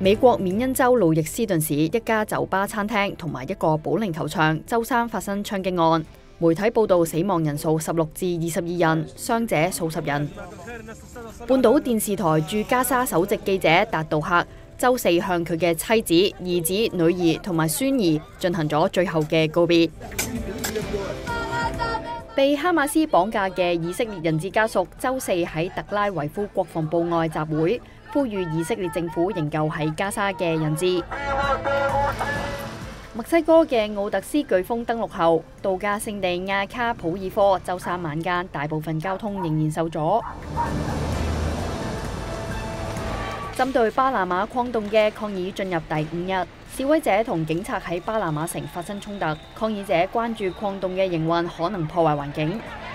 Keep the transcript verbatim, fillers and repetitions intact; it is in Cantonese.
美國緬因州路易斯頓市一家酒吧餐廳同埋一個保齡球場，週三發生槍擊案。媒體報道死亡人數十六至二十二人，傷者數十人。半島電視台駐加沙首席記者達杜克週四向佢嘅妻子、兒子、女兒同埋孫兒進行咗最後嘅告別。被哈馬斯綁架嘅以色列人質家屬週四喺特拉維夫國防部外集會，呼籲以色列政府營救喺加沙嘅人質。墨西哥嘅奧特斯颶風登陸後，度假勝地亞卡普爾科週三晚間大部分交通仍然受阻。針對巴拿馬礦洞嘅抗議進入第五日，示威者同警察喺巴拿馬城發生衝突，抗議者關注礦洞嘅營運可能破壞環境。